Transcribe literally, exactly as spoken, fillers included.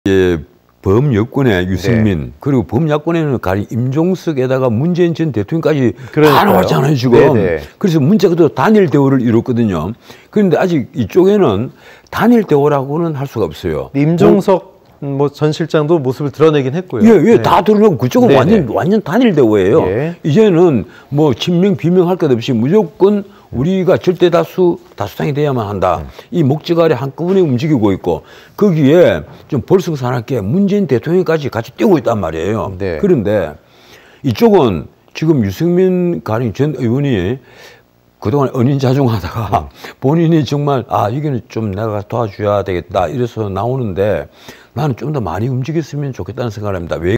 예, 범여권의 유승민 네. 그리고 범야권에는 가령 임종석에다가 문재인 전 대통령까지 그러니까요. 다 나왔잖아요 지금. 네네. 그래서 문제가 또 단일 대우를 이뤘거든요. 그런데 아직 이쪽에는 단일 대우라고는 할 수가 없어요. 임종석 뭐 전 실장도 모습을 드러내긴 했고요. 예, 예, 네. 다 드러내고 그쪽은 네네. 완전 완전 단일 대우예요. 예. 이제는 뭐 친명 비명할 것 없이 무조건 우리가 절대 다수 다수당이 돼야만 한다. 이 목적 아래 한꺼번에 움직이고 있고 거기에 좀 볼썽사납게 문재인 대통령까지 같이 뛰고 있단 말이에요. 네. 그런데 이쪽은 지금 유승민 가령 전 의원이 그동안 은인자중하다가 본인이 정말 아 이거는 좀 내가 도와줘야 되겠다 이래서 나오는데 나는 좀 더 많이 움직였으면 좋겠다는 생각을 합니다. 왜